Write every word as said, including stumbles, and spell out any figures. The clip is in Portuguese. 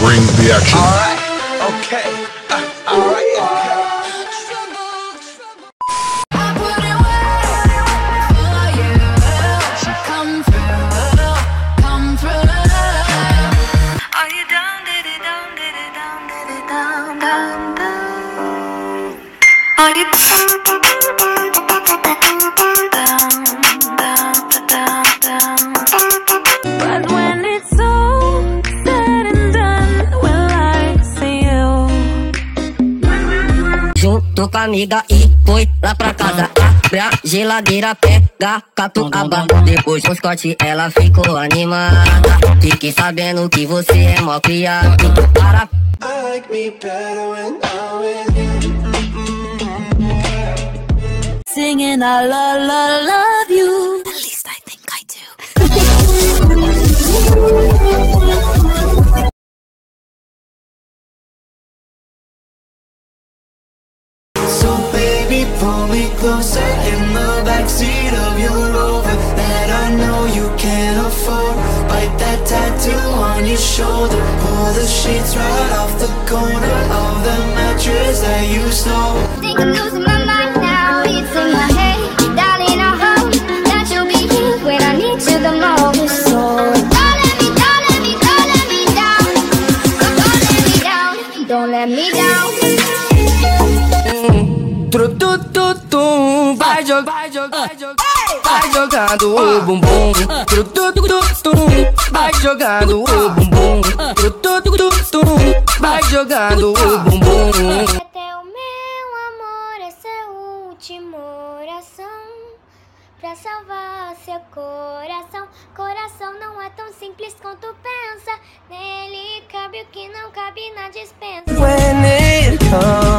bring the action. Alright, okay, uh, alright, okay. But when it's all said and done, will I see you? Junto com a amiga e foi lá pra casa. Abre a geladeira, pega catuaba. Depois do Scott ela ficou animada. Fiquei sabendo que você é mó criado. Para. I like me better when I'm with you. Singing I love, love, love you. At least I think I do. So baby, pull me closer in the backseat of your Rover that I know you can't afford. Bite that tattoo on your shoulder. Pull the sheets right off the corner of the mattress that you stole. Think I'm losing my mind now, it's in my head. Darling, I hope that you'll be here when I need you the most. So don't let me, don't let me, don't let me down. Don't let me down, don't let me down. Tru tu tu tum, vai jogar, vai jogar, vai jogando o bumbum. Tru tu tu tum, vai jogando o bumbum. Tru tu tu tum, vai jogando o bumbum. Até o meu amor é seu último oração pra salvar seu coração. Coração não é tão simples quanto pensa. Nele cabe o que não cabe na dispensa. When it comes